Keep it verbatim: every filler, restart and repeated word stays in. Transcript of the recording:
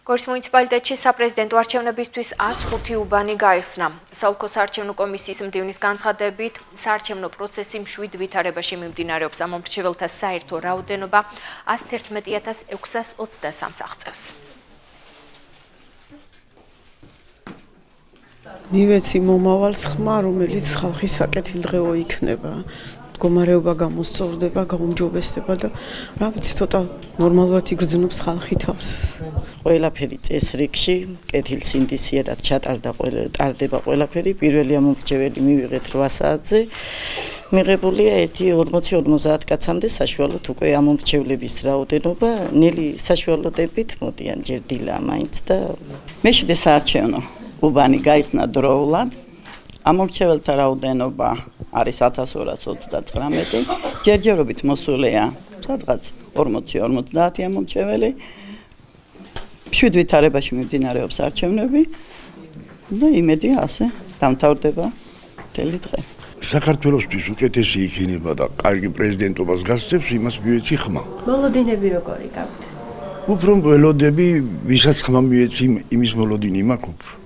გორის მუნიციპალიტეტში საპრეზიდენტო არჩევნებისთვის ას ხუთი უბანი გაიხსნა. საოლქო საარჩევნო კომისიის მდივნის განცხადებით, საარჩევნო პროცესი მშვიდ ვითარებაში მიმდინარეობს. ამომრჩეველთა საერთო რაოდენობა ას თერთმეტი ათას ექვსას ოცდასამს აღწევს. მივეცი მომავალს ხმა, რომელიც ხალხის საკეთილდღეო იქნება. მდგომარეობა გამოსწორდება, გაუმჯობესდება და რა ვიცი, ცოტა ნორმალურად იგრძნობს ხალხი თავს. ყველაფერი წესრიგში, კეთილსინდისიერად ჩატარდა, ტარდება ყველაფერი. პირველი ამომრჩეველი მივიღეთ რვა საათზე. მიღებულია ერთი ორმოცი ორმოცდაათ კაცამდე საშუალოდ უკვე ამომრჩევლების რაოდენობა. ნელი საშუალოდებით მოდიან ჯერ დილა მაინც და მეშვიდე საარჩევნო უბანი გაიხსნა დროულად. ამომრჩეველთა რაოდენობა არის ათას ორას ოცდათვრამეტი. ჯერჯერობით მოსულია სადღაც ორმოცი ორმოცდაათი ამომრჩეველი. მშვიდ ვითარებაში მიმდინარეობს არჩევნები და იმედი ასე დამთავრდება მთელი დღე. საქართველოსთვის უკეთესი იქნება და კარგი პრეზიდენტობას გასცემს, იმას მივეცი ხმა. მოლოდინები როგორი გაქვთ? უფრო ველოდები, ვისაც ხმა მივეცი, იმის მოლოდინი მაქვს უფრო.